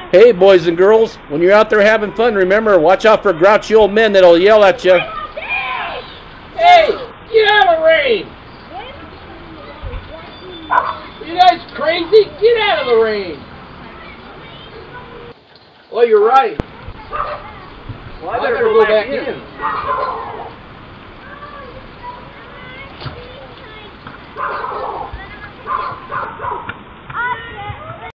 Hey, boys and girls, when you're out there having fun, remember, watch out for grouchy old men that'll yell at you. Hey, get out of the rain! You guys crazy? Get out of the rain! Well, you're right. Well, I better go back in.